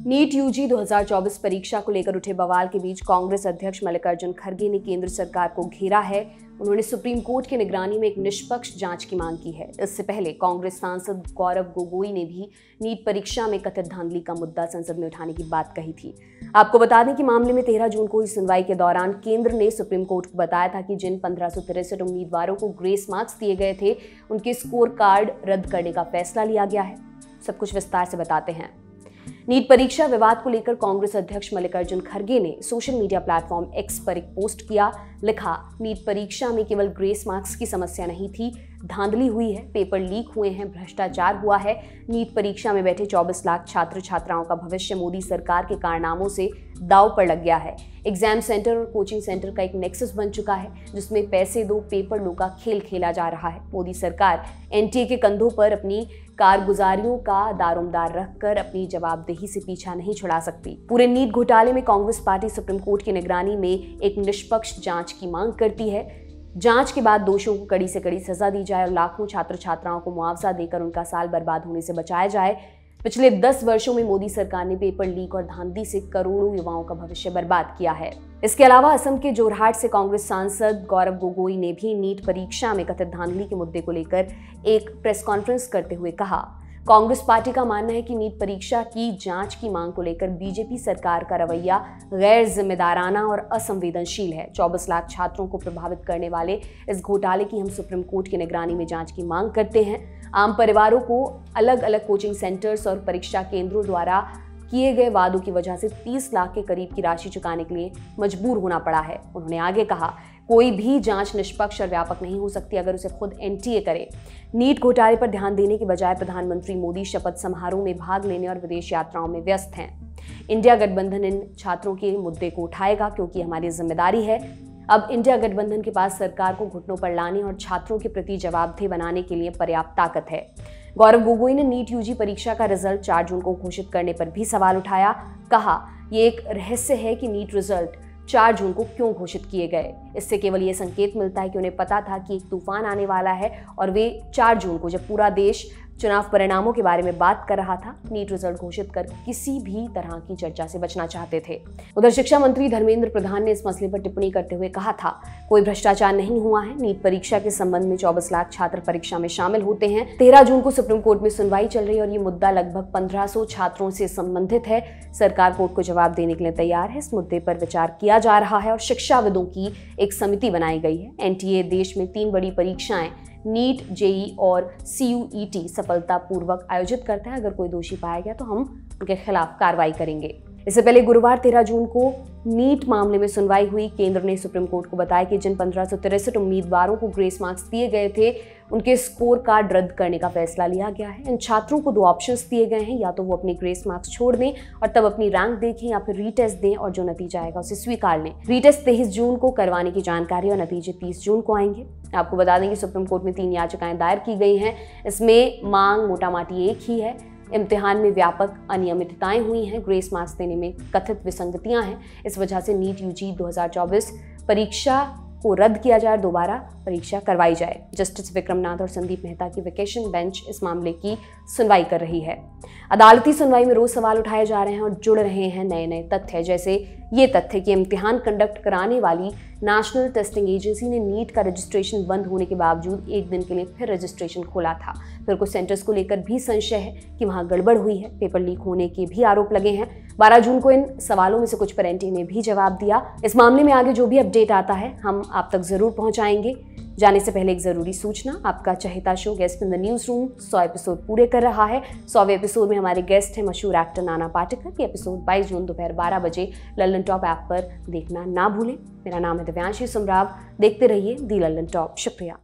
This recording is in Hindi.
नीट यूजी 2024 परीक्षा को लेकर उठे बवाल के बीच कांग्रेस अध्यक्ष मल्लिकार्जुन खड़गे ने केंद्र सरकार को घेरा है। उन्होंने सुप्रीम कोर्ट की निगरानी में एक निष्पक्ष जांच की मांग की है। इससे पहले कांग्रेस सांसद गौरव गोगोई ने भी नीट परीक्षा में कथित धांधली का मुद्दा संसद में उठाने की बात कही थी। आपको बता दें कि मामले में 13 जून को हुई सुनवाई के दौरान केंद्र ने सुप्रीम कोर्ट को बताया था कि जिन 1563 उम्मीदवारों को ग्रेस मार्क्स दिए गए थे, उनके स्कोर कार्ड रद्द करने का फैसला लिया गया है। सब कुछ विस्तार से बताते हैं। नीट परीक्षा विवाद को लेकर कांग्रेस अध्यक्ष मल्लिकार्जुन खड़गे ने सोशल मीडिया प्लेटफॉर्म एक्स पर एक पोस्ट किया। लिखा, नीट परीक्षा में केवल ग्रेस मार्क्स की समस्या नहीं थी, धांधली हुई है, पेपर लीक हुए हैं, भ्रष्टाचार हुआ है। नीट परीक्षा में बैठे 24 लाख छात्र छात्राओं का भविष्य मोदी सरकार के कारनामों से दांव पर लग गया है। एग्जाम सेंटर और कोचिंग सेंटर का एक नेक्सस बन चुका है, जिसमें पैसे दो पेपर लो का खेल खेला जा रहा है। मोदी सरकार एनटीए के कंधों पर अपनी कारगुजारियों का दारोमदार रखकर अपनी जवाबदेही से पीछा नहीं छुड़ा सकती। पूरे नीट घोटाले में कांग्रेस पार्टी सुप्रीम कोर्ट की निगरानी में एक निष्पक्ष जांच की मांग करती है। जांच के बाद दोषियों को कड़ी से कड़ी सजा दी जाए और लाखों छात्र छात्राओं को मुआवजा देकर उनका साल बर्बाद होने से बचाया जाए। पिछले 10 वर्षों में मोदी सरकार ने पेपर लीक और धांधली से करोड़ों युवाओं का भविष्य बर्बाद किया है। इसके अलावा असम के जोरहाट से कांग्रेस सांसद गौरव गोगोई ने भी नीट परीक्षा में कथित धांधली के मुद्दे को लेकर एक प्रेस कॉन्फ्रेंस करते हुए कहा, कांग्रेस पार्टी का मानना है कि नीट परीक्षा की जांच की मांग को लेकर बीजेपी सरकार का रवैया गैर जिम्मेदाराना और असंवेदनशील है। 24 लाख छात्रों को प्रभावित करने वाले इस घोटाले की हम सुप्रीम कोर्ट की निगरानी में जांच की मांग करते हैं। आम परिवारों को अलग अलग कोचिंग सेंटर्स और परीक्षा केंद्रों द्वारा किए गए वादों की वजह से 30 लाख के करीब की राशि चुकाने के लिए मजबूर होना पड़ा है। उन्होंने आगे कहा, कोई भी जांच निष्पक्ष और व्यापक नहीं हो सकती अगर उसे खुद एनटीए करे। नीट घोटाले पर ध्यान देने के बजाय प्रधानमंत्री मोदी शपथ समारोह में भाग लेने और विदेश यात्राओं में व्यस्त हैं। इंडिया गठबंधन इन छात्रों के मुद्दे को उठाएगा क्योंकि हमारी जिम्मेदारी है। अब इंडिया गठबंधन के पास सरकार को घुटनों पर लाने और छात्रों के प्रति जवाबदेह बनाने के लिए पर्याप्त ताकत है। गौरव गोगोई ने नीट यूजी परीक्षा का रिजल्ट 4 जून को घोषित करने पर भी सवाल उठाया। कहा, ये एक रहस्य है कि नीट रिजल्ट 4 जून को क्यों घोषित किए गए। इससे केवल ये संकेत मिलता है कि उन्हें पता था कि एक तूफान आने वाला है और वे 4 जून को, जब पूरा देश चुनाव परिणामों के बारे में बात कर रहा था, नीट रिजल्ट घोषित कर किसी भी तरह की चर्चा से बचना चाहते थे। उधर शिक्षा मंत्री धर्मेंद्र प्रधान ने इस मसले पर टिप्पणी करते हुए कहा था, कोई भ्रष्टाचार नहीं हुआ है। नीट परीक्षा के संबंध में 24 लाख छात्र परीक्षा में शामिल होते हैं। 13 जून को सुप्रीम कोर्ट में सुनवाई चल रही है और ये मुद्दा लगभग 1500 छात्रों से संबंधित है। सरकार कोर्ट को जवाब देने के लिए तैयार है। इस मुद्दे पर विचार किया जा रहा है और शिक्षाविदों की एक समिति बनाई गई है। एनटीए देश में 3 बड़ी परीक्षाएं नीट, जेई और सीयूईटी सफलतापूर्वक आयोजित करता है। अगर कोई दोषी पाया गया तो हम उनके खिलाफ कार्रवाई करेंगे। इससे पहले गुरुवार 13 जून को नीट मामले में सुनवाई हुई। केंद्र ने सुप्रीम कोर्ट को बताया कि जिन 1563 उम्मीदवारों को ग्रेस मार्क्स दिए गए थे, उनके स्कोर कार्ड रद्द करने का फैसला लिया गया है। इन छात्रों को 2 ऑप्शंस दिए गए हैं, या तो वो अपने ग्रेस मार्क्स छोड़ दें और तब अपनी रैंक देखें, या फिर रीटेस्ट दें और जो नतीजा आएगा उसे स्वीकार लें। रीटेस्ट 23 जून को करवाने की जानकारी और नतीजे 30 जून को आएंगे। आपको बता दें कि सुप्रीम कोर्ट में 3 याचिकाएं दायर की गई हैं। इसमें मांग मोटामाटी एक ही है। इम्तिहान में व्यापक अनियमितताएं हुई हैं, ग्रेस मार्क्स देने में कथित विसंगतियां हैं। इस वजह से नीट यूजी 2024 परीक्षा को रद्द किया जाए, दोबारा परीक्षा करवाई जाए। जस्टिस विक्रम नाथ और संदीप मेहता की वेकेशन बेंच इस मामले की सुनवाई कर रही है। अदालती सुनवाई में रोज सवाल उठाए जा रहे हैं और जुड़ रहे हैं नए नए तथ्य, जैसे ये तथ्य कि इम्तिहान कंडक्ट कराने वाली नेशनल टेस्टिंग एजेंसी ने नीट का रजिस्ट्रेशन बंद होने के बावजूद एक दिन के लिए फिर रजिस्ट्रेशन खोला था। फिर कुछ सेंटर्स को लेकर भी संशय है कि वहां गड़बड़ हुई है। पेपर लीक होने के भी आरोप लगे हैं। 12 जून को इन सवालों में से कुछ पर एनटीए ने भी जवाब दिया। इस मामले में आगे जो भी अपडेट आता है हम आप तक जरूर पहुंचाएंगे। जाने से पहले एक जरूरी सूचना, आपका चहेता show guest in the news room 100 episode पूरे कर रहा है। 100वें एपिसोड में हमारे गेस्ट हैं मशहूर एक्टर नाना पाटेकर। ये एपिसोड 22 जून दोपहर 12 बजे लल्लन टॉप ऐप पर देखना ना भूलें। मेरा नाम है दिव्यांशी सुमराव। देखते रहिए दी लल्लन टॉप। शुक्रिया।